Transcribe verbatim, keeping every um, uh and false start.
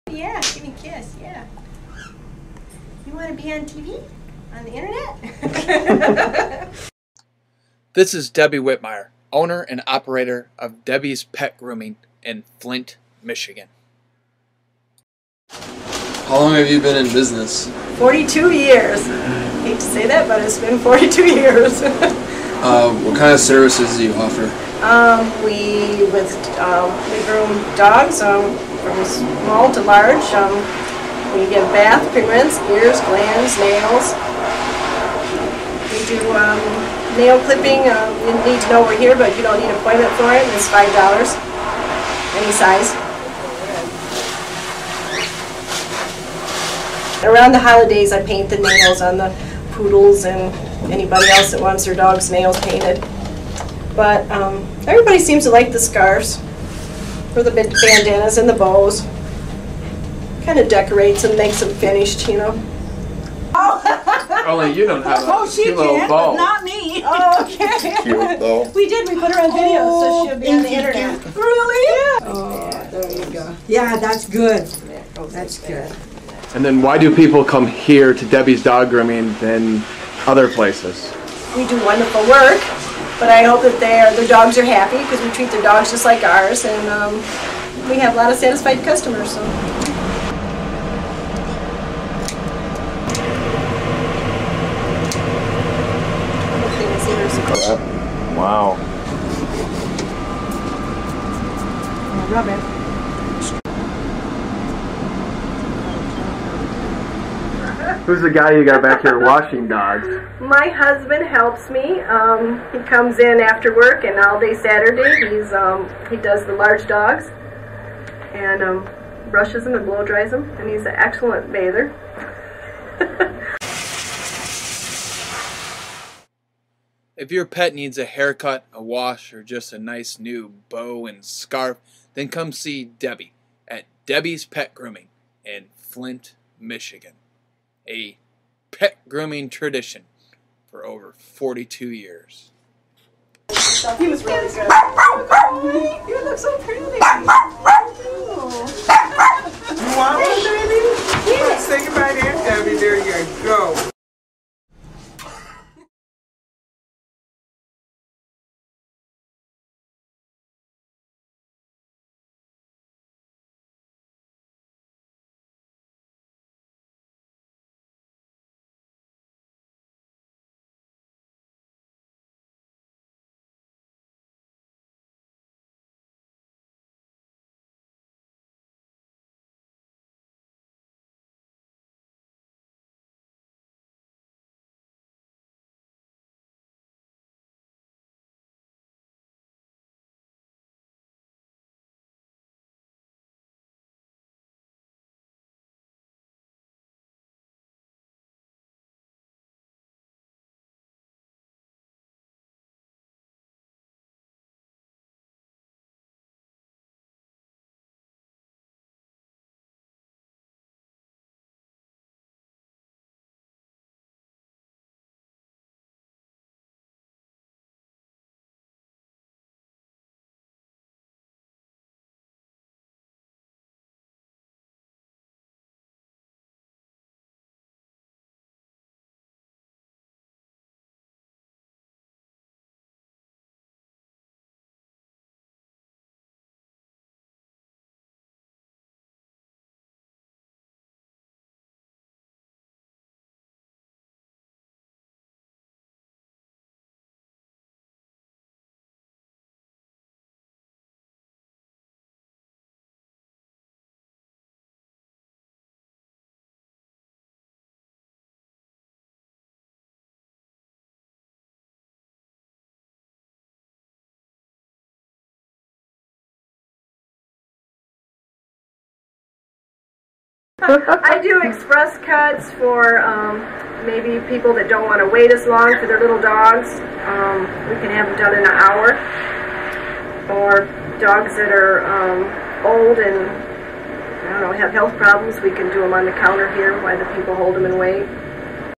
Yeah, give me a kiss, yeah. You want to be on T V? On the internet? This is Debbie Whitmire, owner and operator of Debbie's Pet Grooming in Flint, Michigan. How long have you been in business? forty-two years. Hate to say that, but it's been forty-two years. uh, what kind of services do you offer? Um, we with um, we groom dogs um, from small to large. Um, we give bath, pre-rinse, ears, glands, nails. We do um, nail clipping. Uh, you need to know we're here, but you don't need an appointment for it. It's five dollars, any size. Around the holidays, I paint the nails on the poodles and anybody else that wants their dog's nails painted. But um, everybody seems to like the scarves, or the bandanas and the bows. Kind of decorates and makes them finished, you know. Oh. Only you don't have a oh, she cute little can, bow. but not me. Oh, okay. Cute though. We did. We put her on video, oh, so she'll be on the internet. Really? Yeah. Oh, there you go. Yeah, that's good. That's good. And then why do people come here to Debbie's Dog Grooming than other places? We do wonderful work, but I hope that their their dogs are happy because we treat their dogs just like ours, and um, we have a lot of satisfied customers. So. Wow. Rub it. Who's the guy you got back here washing dogs? My husband helps me. Um, he comes in after work, and all day Saturday he's um, he does the large dogs and um, brushes them and blow dries them, and he's an excellent bather. If your pet needs a haircut, a wash, or just a nice new bow and scarf, then come see Debbie at Debbie's Pet Grooming in Flint, Michigan. A pet grooming tradition for over forty-two years. He was really good. Oh, you look so pretty. You want one, baby? Yeah. Say goodbye there, Debbie. There you go. I do express cuts for um, maybe people that don't want to wait as long for their little dogs. Um, we can have them done in an hour. Or dogs that are um, old and I don't know, have health problems, we can do them on the counter here while the people hold them and wait.